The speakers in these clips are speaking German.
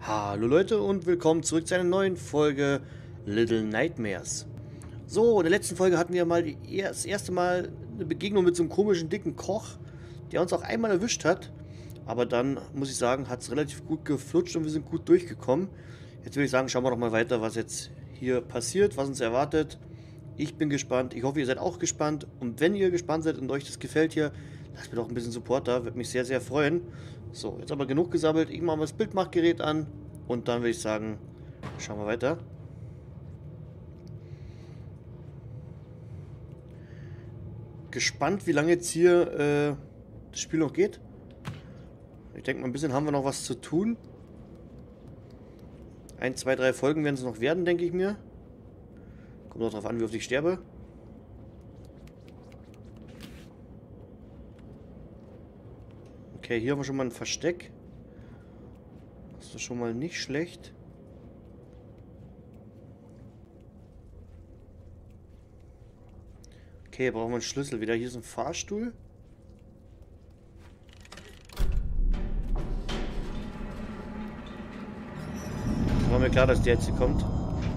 Hallo Leute und willkommen zurück zu einer neuen Folge Little Nightmares. So, in der letzten Folge hatten wir mal das erste Mal eine Begegnung mit so einem komischen dicken Koch, der uns auch einmal erwischt hat. Aber dann, muss ich sagen, hat es relativ gut geflutscht und wir sind gut durchgekommen. Jetzt würde ich sagen, schauen wir doch mal weiter, was jetzt hier passiert, was uns erwartet. Ich bin gespannt, ich hoffe, ihr seid auch gespannt. Und wenn ihr gespannt seid und euch das gefällt hier, lasst mir doch ein bisschen Support da, würde mich sehr, sehr freuen. So, jetzt aber genug gesammelt. Ich mache mal das Bildmachgerät an und dann würde ich sagen, schauen wir weiter. Gespannt, wie lange jetzt hier das Spiel noch geht. Ich denke mal, ein bisschen haben wir noch was zu tun. 1, 2, 3 Folgen werden es noch werden, denke ich mir. Kommt auch darauf an, wie oft ich sterbe. Okay, hier haben wir schon mal ein Versteck. Das ist schon mal nicht schlecht. Okay, brauchen wir einen Schlüssel wieder. Hier ist ein Fahrstuhl. War mir klar, dass der jetzt hier kommt.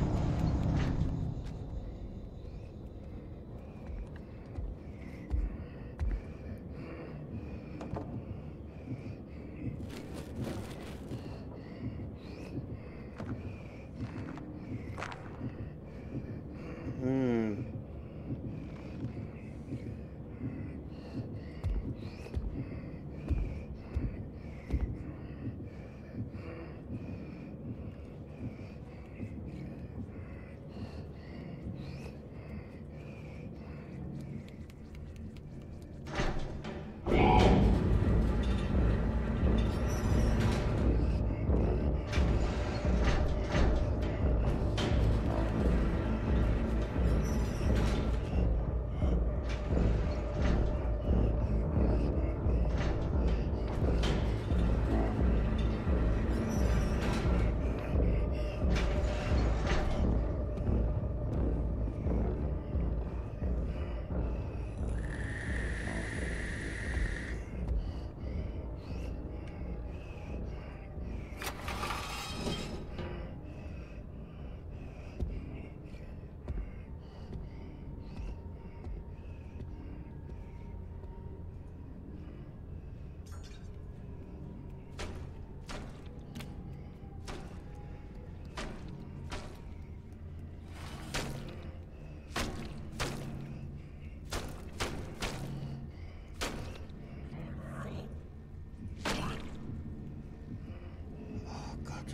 Oh Gott.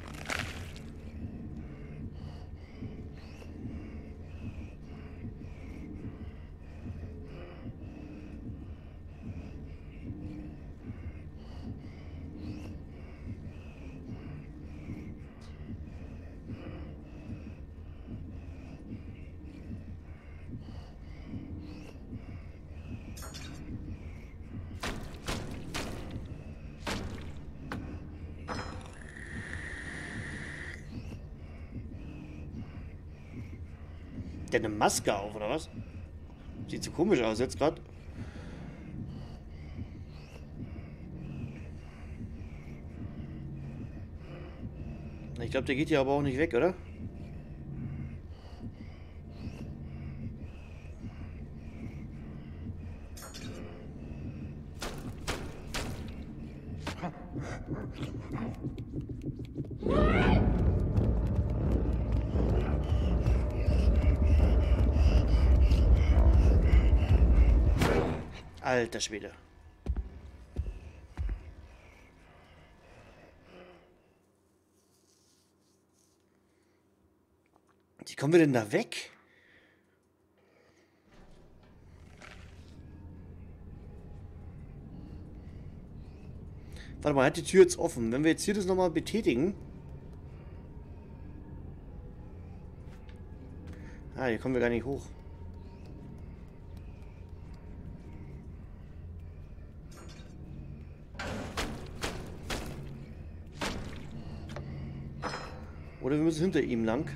Der hat eine Maske auf, oder was? Sieht so komisch aus jetzt gerade. Ich glaube, der geht hier aber auch nicht weg, oder? Alter Schwede. Wie kommen wir denn da weg? Warte mal, hat die Tür jetzt offen? Wenn wir jetzt hier das nochmal betätigen. Ah, hier kommen wir gar nicht hoch. Oder wir müssen hinter ihm lang.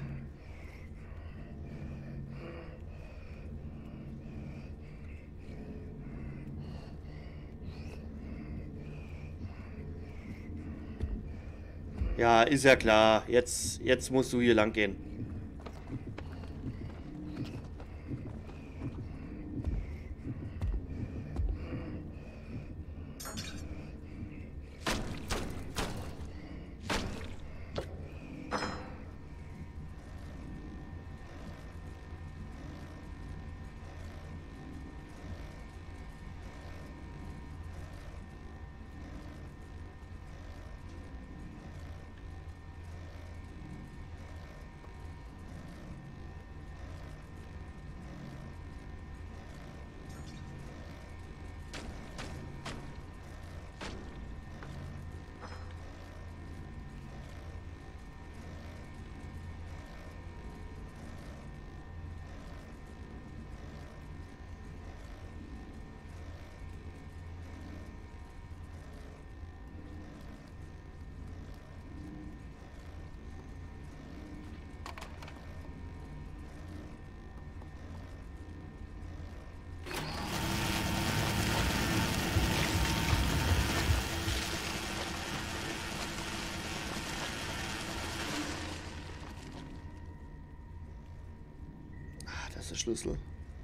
Ja, ist ja klar. Jetzt musst du hier lang gehen. Das ist der Schlüssel.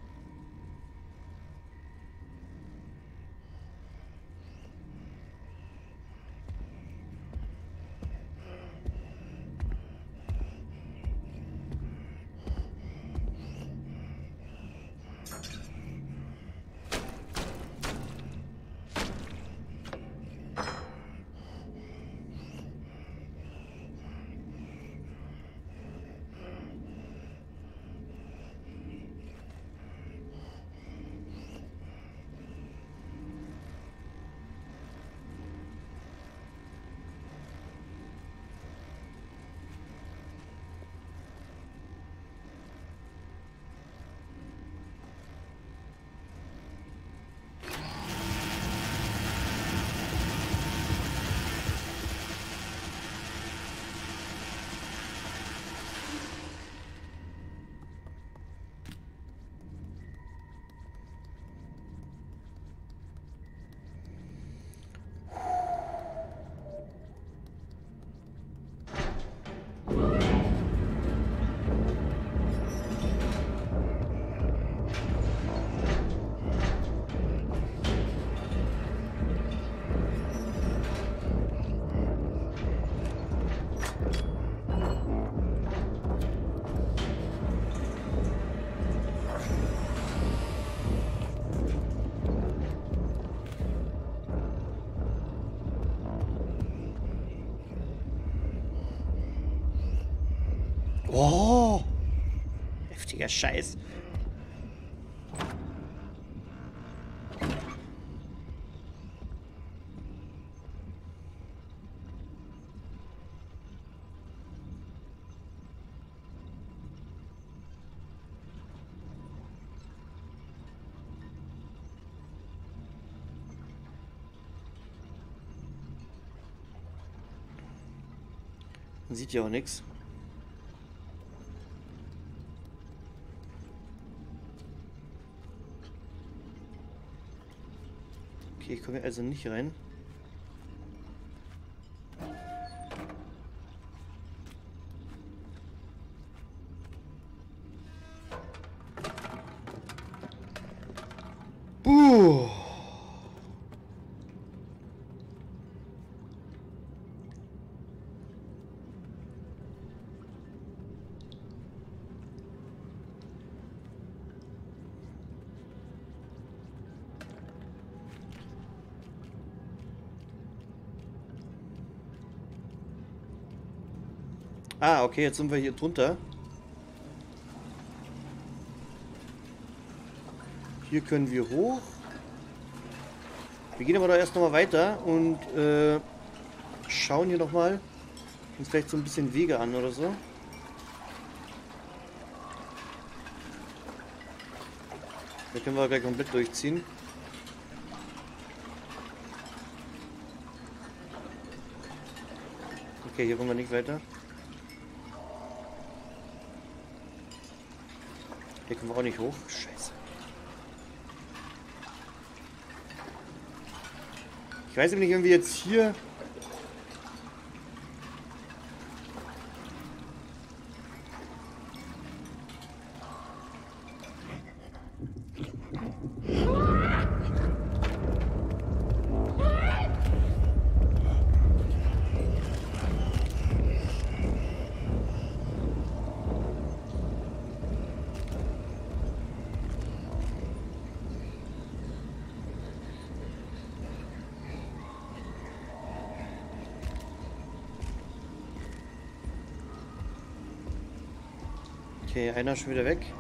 Oh, heftiger Scheiß. Man sieht ja auch nichts. Okay, ich komme hier also nicht rein. Buh. Ah, okay, jetzt sind wir hier drunter. Hier können wir hoch. Wir gehen aber da erst nochmal weiter und schauen hier nochmal uns vielleicht so ein bisschen Wege an oder so. Da können wir gleich komplett durchziehen. Okay, hier kommen wir nicht weiter. Hier kommen wir auch nicht hoch. Scheiße. Ich weiß nicht, wenn wir jetzt hier Okay, einer ist schon wieder weg.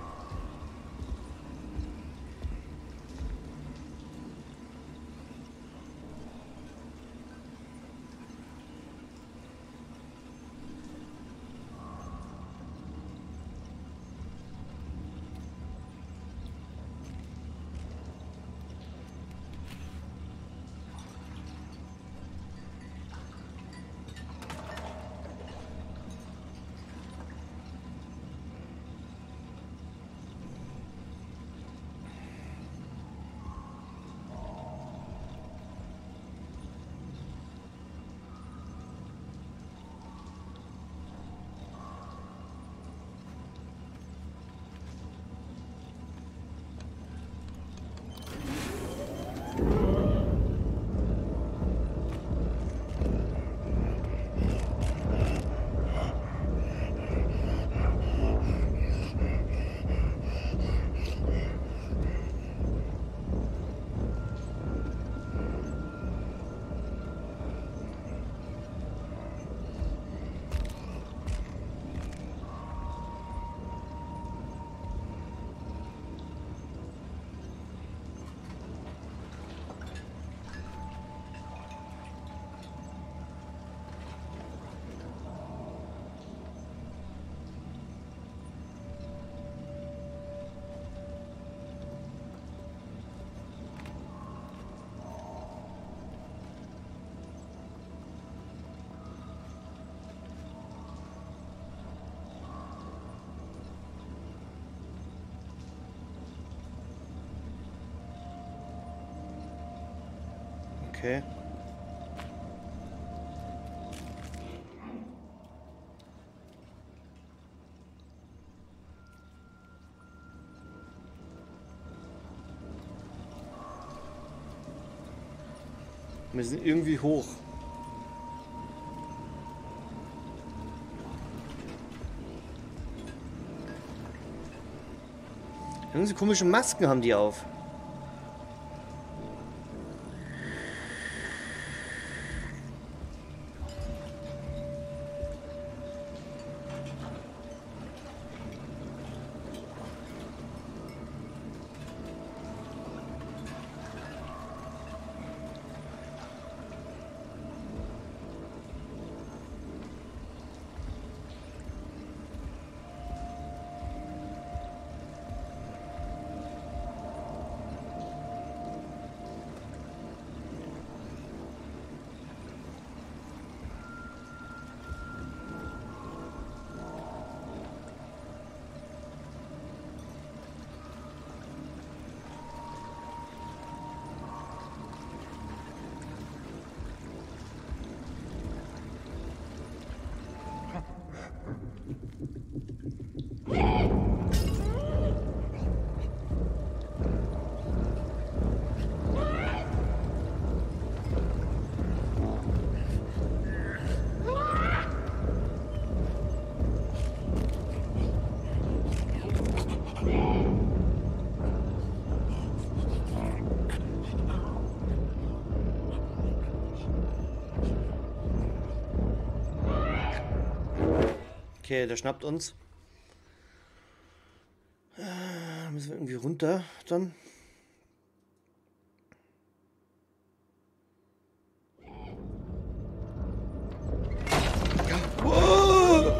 Okay. Wir sind irgendwie hoch. Irgendwie komische Masken haben die auf. Okay, der schnappt uns. Müssen wir irgendwie runter dann? Wow!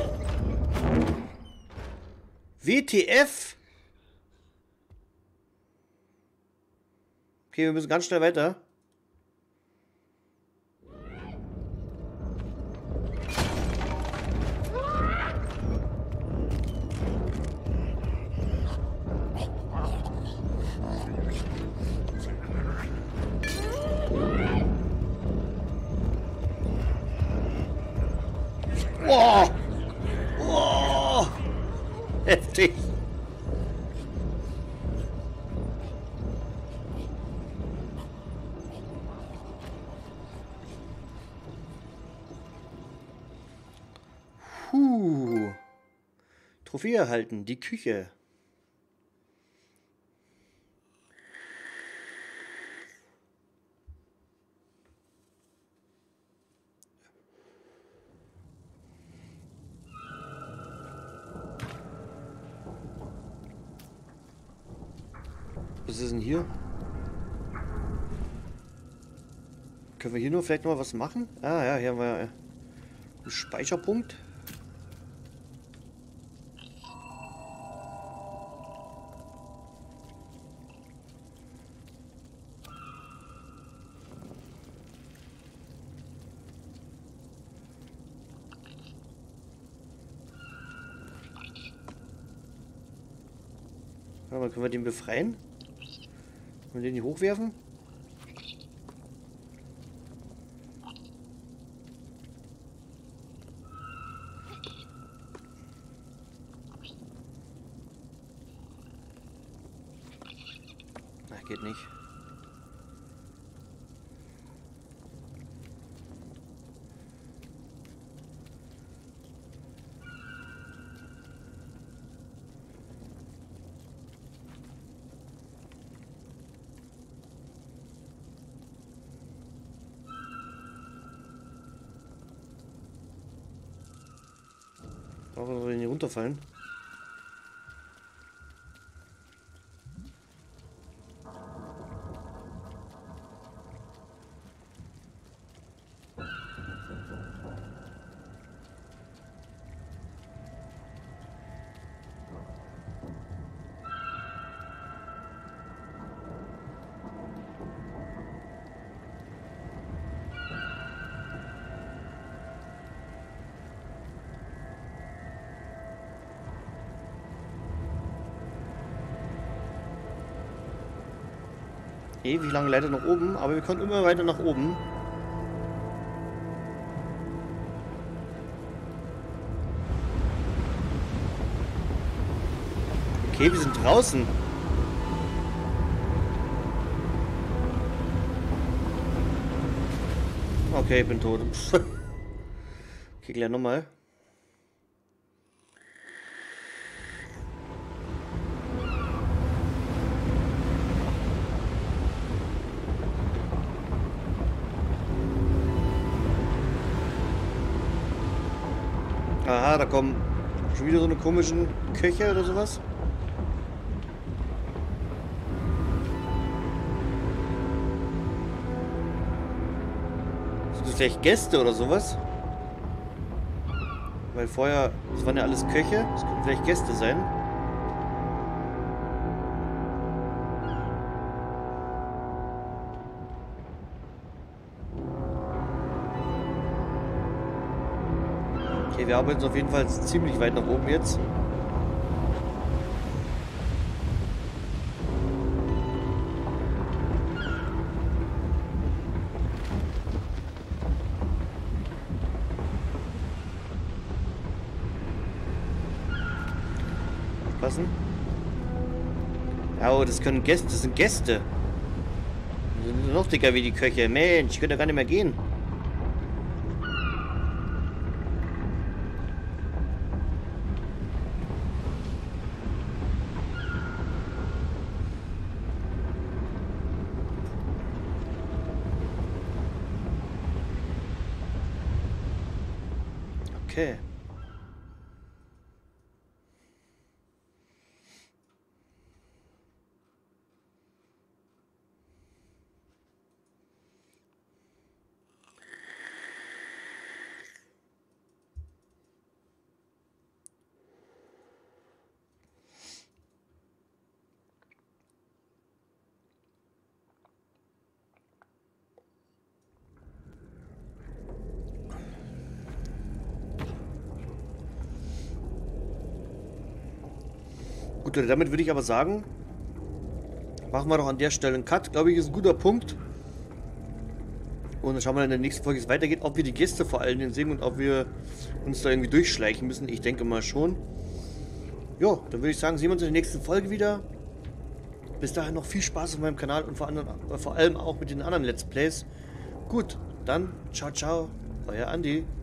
WTF? Okay, wir müssen ganz schnell weiter. Oh! Oh! Heftig. Trophäe erhalten, die Küche. Was ist denn hier? Können wir hier nur vielleicht noch mal was machen? Ah ja, hier haben wir ja einen Speicherpunkt. Aber können wir den befreien? Können wir den hier hochwerfen? Ach, geht nicht. Warum soll ich nicht runterfallen? Ewig lange Leiter nach oben, aber wir können immer weiter nach oben. Okay, wir sind draußen. Okay, ich bin tot. Okay, gleich nochmal. Aha, da kommen schon wieder so eine komischen Köche oder sowas. Sind das vielleicht Gäste oder sowas? Weil vorher, das waren ja alles Köche, das könnten vielleicht Gäste sein. Okay, wir arbeiten auf jeden Fall ziemlich weit nach oben jetzt. Passen. Ja, oh, das können Gäste, das sind Gäste. Die sind noch dicker wie die Köche. Mensch, ich könnte gar nicht mehr gehen. Okay. Gut, damit würde ich aber sagen, machen wir doch an der Stelle einen Cut. Glaube ich, ist ein guter Punkt. Und dann schauen wir in der nächsten Folge, wie es weitergeht. Ob wir die Gäste vor allen Dingen sehen und ob wir uns da irgendwie durchschleichen müssen. Ich denke mal schon. Ja, dann würde ich sagen, sehen wir uns in der nächsten Folge wieder. Bis dahin noch viel Spaß auf meinem Kanal und vor allem auch mit den anderen Let's Plays. Gut, dann ciao, ciao. Euer Andi.